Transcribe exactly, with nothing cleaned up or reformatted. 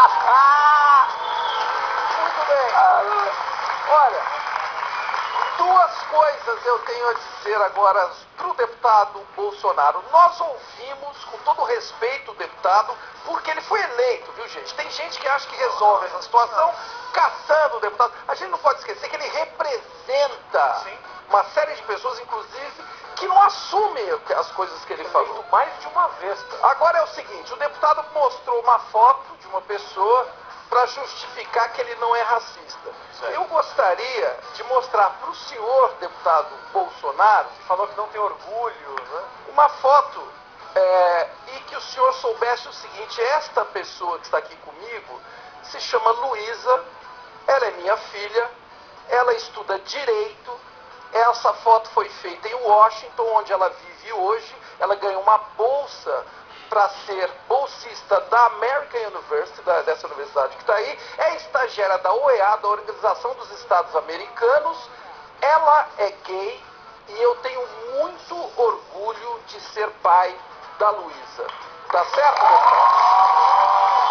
Muito bem. Olha, duas coisas eu tenho a dizer agora para o deputado Bolsonaro. Nós ouvimos, com todo respeito, o deputado, porque ele foi eleito, viu, gente? Tem gente que acha que resolve essa situação caçando o deputado. A gente não pode esquecer que ele representa Sim. uma série de pessoas, inclusive, que não assumem as coisas que ele falou. Mais de uma vez. Cara. Agora é o seguinte, o deputado mostrou uma foto de uma pessoa para justificar que ele não é racista. Certo. Eu gostaria de mostrar para o senhor, deputado Bolsonaro, Você falou que não tem orgulho, né? uma foto é, e que o senhor soubesse o seguinte: esta pessoa que está aqui comigo se chama Luísa, ela é minha filha, ela estuda Direito, essa foto foi feita em Washington, onde ela vive hoje, ela ganhou uma bolsa para ser bolsista da American University, da, dessa universidade que está aí, é estagiária da O E A, da Organização dos Estados Americanos, ela é gay e eu tenho muito orgulho de ser pai da Luísa. Tá certo, deputado?